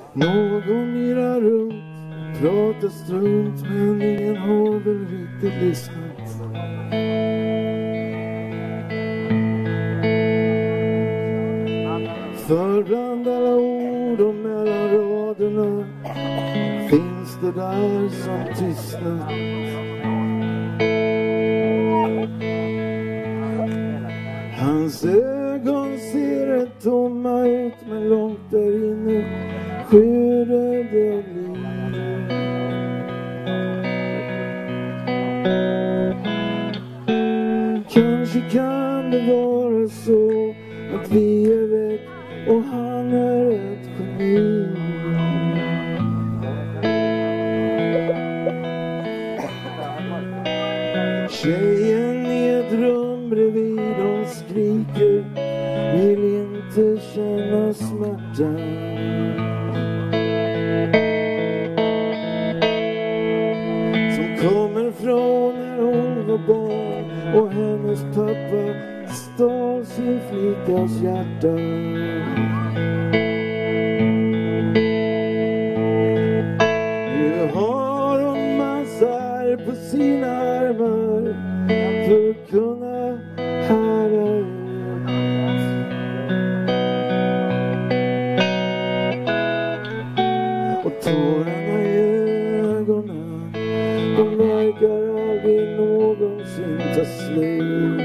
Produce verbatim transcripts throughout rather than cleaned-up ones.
Någon irrar runt, pratar strunt, men ingen har väl riktigt lyssnat. För bland alla ord och mellan raderna finns det där som tystnat. Hans ögon ser rätt tomma ut, men långt där inne skyddar det liv. Kanske kan det vara så att vi är väck och han är ett geni. Tjejen i ett rum bredvid, hon skriker, vill inte känna smärta. Som kommer från när hon var barn och hennes pappa stal sin flickas hjärta. Nu har hon massar på sina armar för att kunna härda ut. Och tårarna i ögonen, de verkar aldrig någonsin ta slut.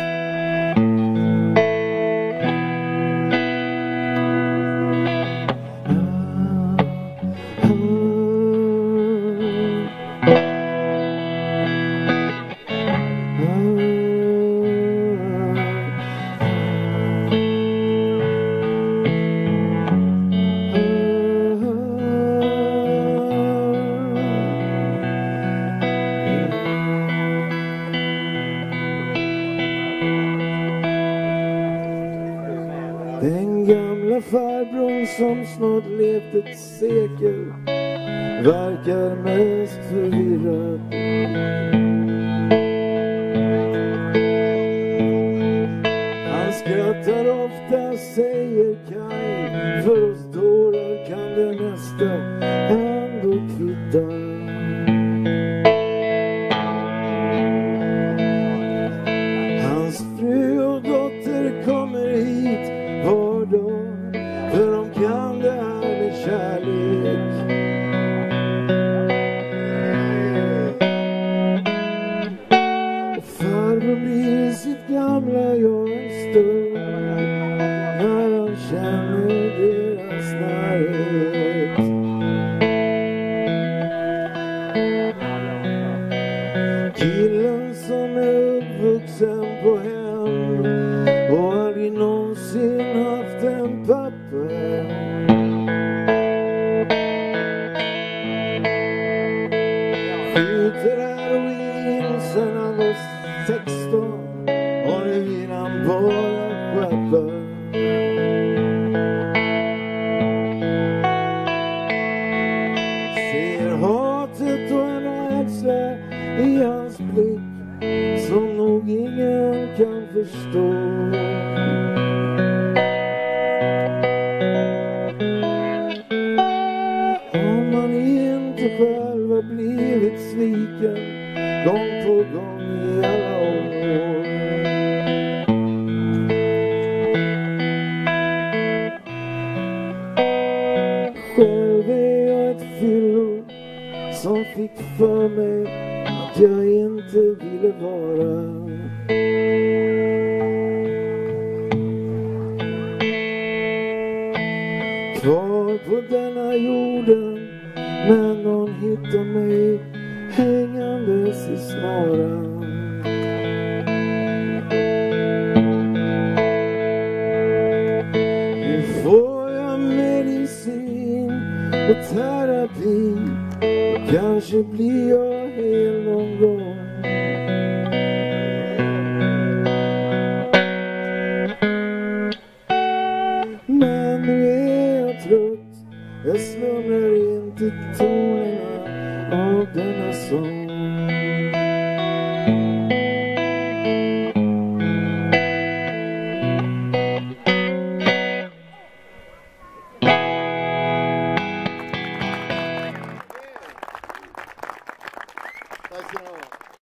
Den gamla farbrorn som snart levt ett sekel verkar mest förvirrad. Han skrattar ofta, säger Kaj, för oss dårar kan det mesta ändå kvitta. Hans fru och dotter kommer hit var dag, för de kan det här med kärlek. Och farbror blir sitt gamla jag en stund när han känner deras närhet. Killen som är uppvuxen på hem och aldrig någonsin haft en pappa, skjuter heroin sen han var sexton och nu vill han bara skärpa. Ser hatet och en rädsla i hans blick som nog ingen kan förstå. Om man inte själv har blivit sviken gång på gång i alla år. Själv är jag ett fyllo som fick för mig att jag inte ville vara. Kvar på denna jorden, men någon hittar mig hängandes i snaran. Nu får jag medicin och terapi, och kanske blir jag hel någon gång. Men nu är jag trött, jag slumrar inte tonerna av denna sång. Tack ska ni ha.